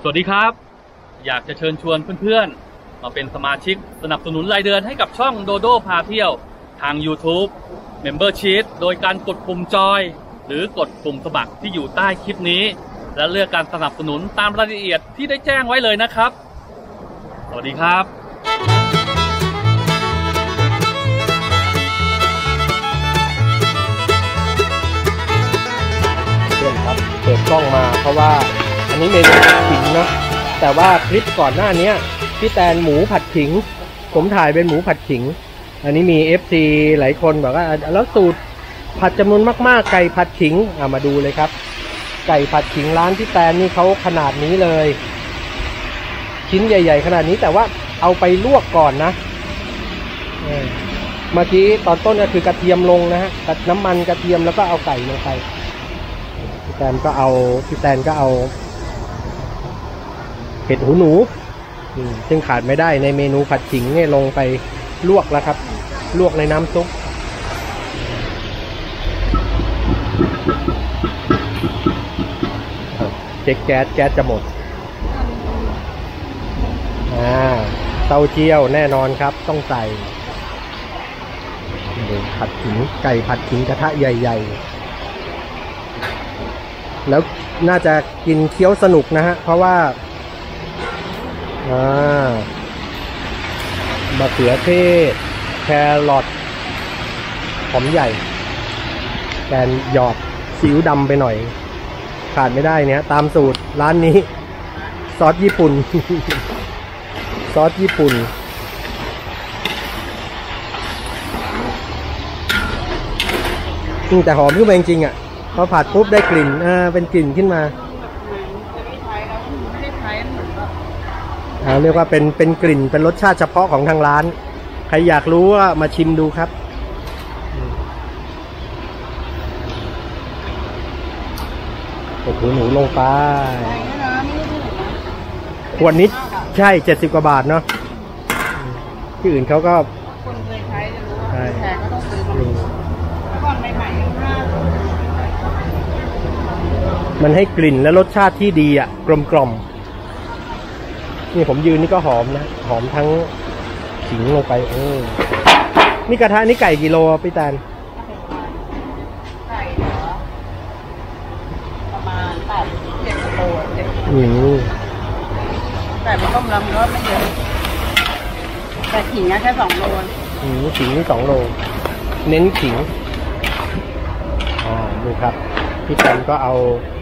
สวัสดีครับอยากจะเชิญชวนเพื่อนๆมาเป็นสมาชิกสนับสนุนรายเดือนให้กับช่องโดโดพาเที่ยวทาง YouTube Membership โดยการกดปุ่มจอยหรือกดปุ่มสมัครที่อยู่ใต้คลิปนี้และเลือกการสนับสนุนตามรายละเอียดที่ได้แจ้งไว้เลยนะครับสวัสดีครับเพื่อนครับเปิดกล้องมาเพราะว่าอันนี้เมนูผัดขิงนะแต่ว่าคลิปก่อนหน้านี้พี่แตนหมูผัดขิงผมถ่ายเป็นหมูผัดขิงอันนี้มี FC หลายคนบอกว่าแล้วสูตรผัดจำนวนมากๆไก่ผัดขิงมาดูเลยครับไก่ผัดขิงร้านพี่แตนนี่เขาขนาดนี้เลยชิ้นใหญ่ๆขนาดนี้แต่ว่าเอาไปลวกก่อนนะเมื่อกี้ตอนต้นก็คือกระเทียมลงนะฮะน้ำมันกระเทียมแล้วก็เอาไก่ลงไปพี่แตนก็เอาเห็ดหูหนูซึ่งขาดไม่ได้ในเมนูผัดขิงเนี่ยลงไปลวกแล้วครับลวกในน้ำซุปเช็คแก๊สจะหมดเต้าเจี้ยวแน่นอนครับต้องใส่ผัดขิงไก่ผัดขิงกระทะใหญ่ๆแล้วน่าจะกินเคี้ยวสนุกนะฮะเพราะว่ามะเขือเทศแครอทหอมใหญ่แกนหยอดซีอิ๊วดำไปหน่อยขาดไม่ได้เนี่ยตามสูตรร้านนี้ซอสญี่ปุ่น ซอสญี่ปุ่นแต่หอมขึ้นมาจริงๆอ่ะพอผัดปุ๊บได้กลิ่นเป็นกลิ่นขึ้นมาเรียกว่าเป็นกลิ่นเป็นรสชาติเฉพาะของทางร้านใครอยากรู้ว่ามาชิมดูครับโอ้โหหนูลงไปขวดนิดใช่70 กว่าบาทเนาะที่อื่นเขาก็คนเคยใช้จะรู้ว่าแพงก็ต้องซื้อมาก่อนใหม่ๆยังมันให้กลิ่นและรสชาติที่ดีอ่ะกลมนี่ผมยืนนี่ก็หอมนะหอมทั้งขิงลงไปนี่กระทะนี่ไก่กิโลพี่แตนไก่เหรอประมาณ8-7 โลแต่มันต้มลำก็ไม่เยอะแต่ขิงแค่2 โลขิงนี่2 โลเน้นขิงดูครับพี่แตนก็เอา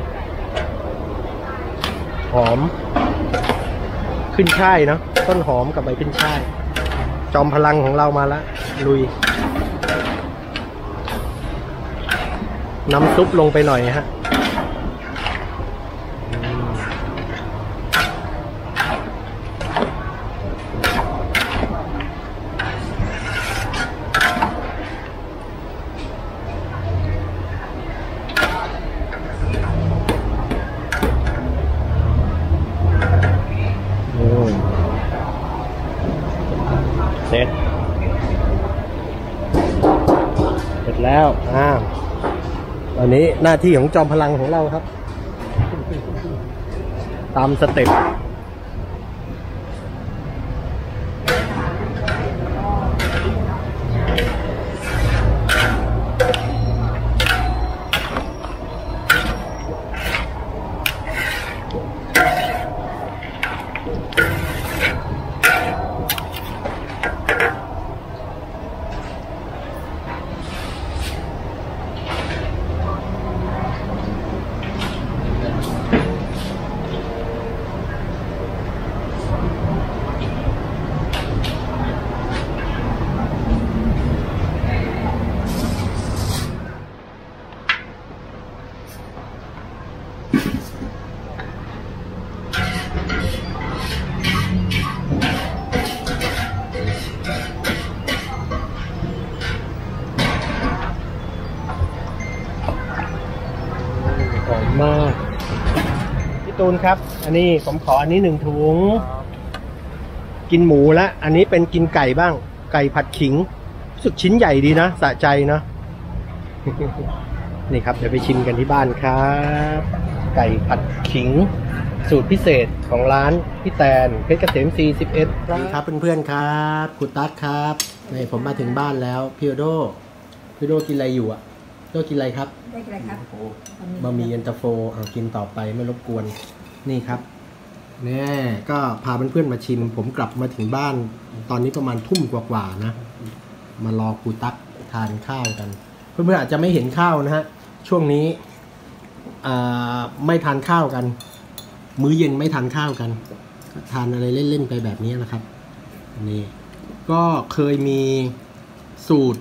หอมขึ้นช่ายเนาะต้นหอมกับใบขึ้นช่ายจอมพลังของเรามาแล้วลุยน้ำซุปลงไปหน่อยฮะเสร็จแล้ววันนี้หน้าที่ของจอมพลังของเราครับตามสเต็ปมากพี่ตูนครับอันนี้ผมขออันนี้1 ถุงกินหมูแล้วอันนี้เป็นกินไก่บ้างไก่ผัดขิงรู้สึกชิ้นใหญ่ดีนะสะใจเนาะ นี่ครับเดี๋ยวไปชิมกันที่บ้านครับไก่ผัดขิงสูตรพิเศษของร้านพี่แตนเพชรเกษม41ครับเพื่อนๆครับคุณตั๊กครับนี่ผมมาถึงบ้านแล้วพี่โดกินอะไรอยู่อ่ะโดกินอะไรครับได้กินอะไรครับบะหมี่เย็นตาโฟเอากินต่อไปไม่รบกวนนี่ครับแน่ก็พาเพื่อนๆมาชิมผมกลับมาถึงบ้านตอนนี้ประมาณทุ่มกว่าๆนะมารอครูตั๊กทานข้าวกันเพื่อนๆอาจจะไม่เห็นข้าวนะฮะช่วงนี้ไม่ทานข้าวกันมื้อเย็นไม่ทานข้าวกันทานอะไรเล่นๆไปแบบนี้นะครับนี่ก็เคยมีสูตร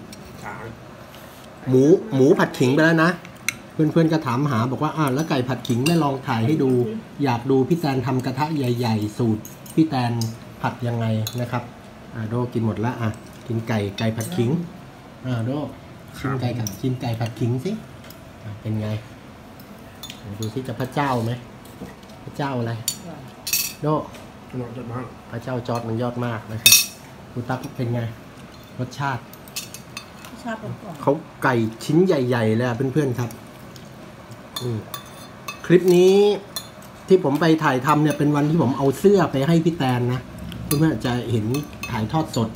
หมูผัดขิงไปแล้วนะเพื่อนๆก็ถามหาบอกว่าแล้วไก่ผัดขิงไม่ลองถ่ายให้ดูอยากดูพี่แตนทำกระทะใหญ่ๆสูตรพี่แตนผัดยังไงนะครับโดกินหมดละกินไก่ผัดขิงโดชิมไก่ผัดขิงสิเป็นไงดูสิจะพระเจ้าไหมพระเจ้าอะไรโดพระเจ้าจอร์จมันยอดมากนะครับดูตั๊กเป็นไงรสชาติเขาไก่ชิ้นใหญ่ๆเลยเพื่อนๆครับคลิปนี้ที่ผมไปถ่ายทำเนี่ยเป็นวันที่ผมเอาเสื้อไปให้พี่แตนนะเพื่อนๆจะเห็นถ่ายทอดสด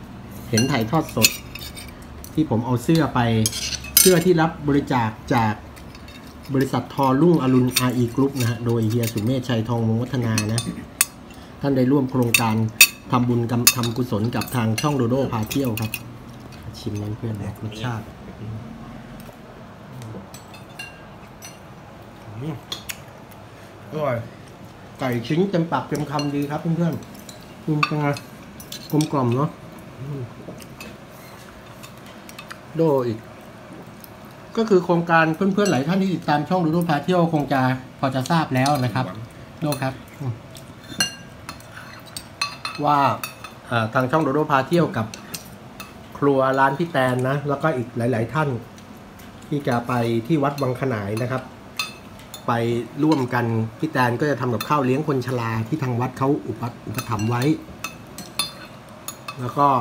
ที่ผมเอาเสื้อที่รับบริจาคจากบริษัททอรุ่งอรุณ RE Group นะฮะโดยเฮียสุเมธชัยทองวงวัฒนานะท่านได้ร่วมโครงการทำบุญทำกุศลกับทางช่องโดโดพาเที่ยวครับชิมเพื่อนๆรสชาติอร่อยไก่ชิ้นเต็มปากเต็มคำดีครับเพื่อนๆเป็นไงกลมกล่อมเนาะโดอีกก็คือโครงการเพื่อนๆหลายท่านที่ติดตามช่องโดโดพาเที่ยวคงจะพอจะทราบแล้วนะครับโดครับว่าทางช่องโดโดพาเที่ยวกับครัวร้านพี่แตนนะแล้วก็อีกหลายๆท่านที่จะไปที่วัดวังขนายนะครับไปร่วมกันพี่แตนก็จะทำกับข้าวเลี้ยงคนชราที่ทางวัดเขาอุปถัมภ์ไว้แล้วก็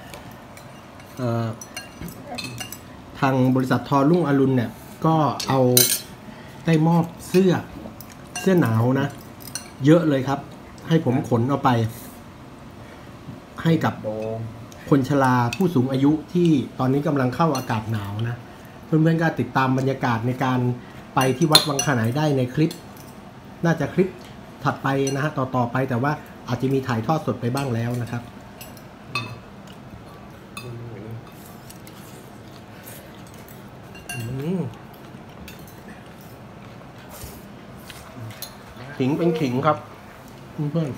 ทางบริษัททอรุ่งอรุณเนี่ยก็เอาได้มอบเสื้อหนาวนะเยอะเลยครับให้ผมขนเอาไปให้กับคนชราผู้สูงอายุที่ตอนนี้กำลังเข้าอากาศหนาวนะเพื่อนๆก็ติดตามบรรยากาศในการไปที่วัดวังขนายได้ในคลิปน่าจะคลิปถัดไปนะฮะต่อไปแต่ว่าอาจจะมีถ่ายทอดสดไปบ้างแล้วนะครับขิงเป็นขิงครับเพื่อน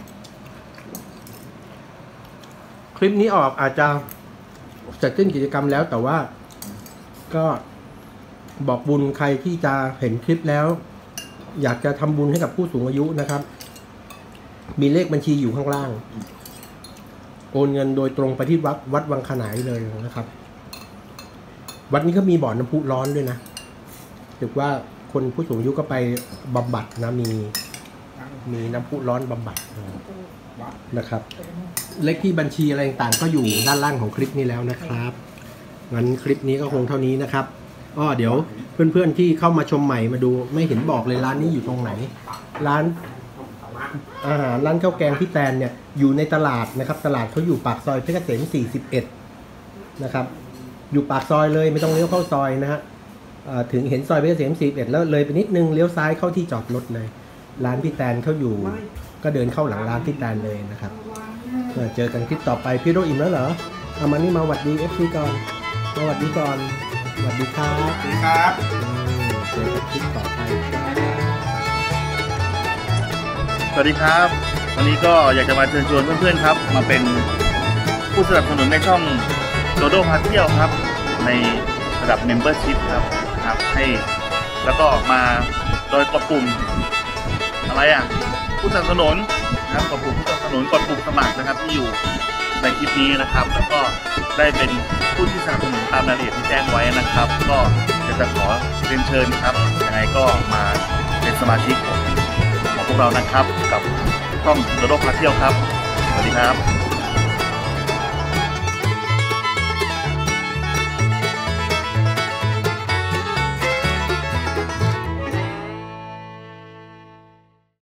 คลิปนี้ออกอาจจะจัดขึ้นกิจกรรมแล้วแต่ว่าก็บอกบุญใครที่จะเห็นคลิปแล้วอยากจะทำบุญให้กับผู้สูงอายุนะครับมีเลขบัญชีอยู่ข้างล่างโอนเงินโดยตรงไปที่วัดวังขนายเลยนะครับวัดนี้ก็มีบ่อน้ำพุร้อนด้วยนะถือว่าคนผู้สูงอายุก็ไปบำบัดนะมีน้ำพุร้อนบำบัดนะครับเลขที่บัญชีอะไรต่างๆก็อยู่ด้านล่างของคลิปนี้แล้วนะครับงั้นคลิปนี้ก็คงเท่านี้นะครับเดี๋ยวเพื่อนๆที่เข้ามาชมใหม่มาดูไม่เห็นบอกเลยร้านนี้อยู่ตรงไหนร้านอาหารร้านข้าวแกงพี่แตนเนี่ยอยู่ในตลาดนะครับตลาดเขาอยู่ปากซอยเพชรเกษม41นะครับอยู่ปากซอยเลยไม่ต้องเลี้ยวเข้าซอยนะฮะถึงเห็นซอยเพชรเกษม41แล้วเลยไปนิดนึงเลี้ยวซ้ายเข้าที่จอดรถเลยร้านพี่แตนเขาอยู่ก็เดินเข้าหลังร้านพี่แตนเลยนะครับเจอกันคลิปต่อไปพี่โดอิ่มแล้วเหรอเอามานี่มาหวัดดี FC ก่อนมาหวัดดีก่อนสวัสดีครับสวัสดีครับเจอกันคลิปต่อไปสวัสดีครับวันนี้ก็อยากจะมาเชิญชวนเพื่อนๆครับมาเป็นผู้สนับสนุนในช่องโดโดพาเที่ยวครับในระดับ Membership ครับให้แล้วก็มาโดยกดปุ่มอะไรผู้สนับสนุนนะครับกดปุ่มผู้สนับสนุนกดปุ่มสมัครนะครับที่อยู่ในคลิปนี้นะครับแล้วก็ได้เป็นผู้ที่สนับสนุนตามรายละเอียดที่แจ้งไว้นะครับก็จะขอเรียนเชิญครับยังไงก็มาเป็นสมาชิกของพวกเรานะครับกับช่องโดโดพาเที่ยวครับสวัสดีครับ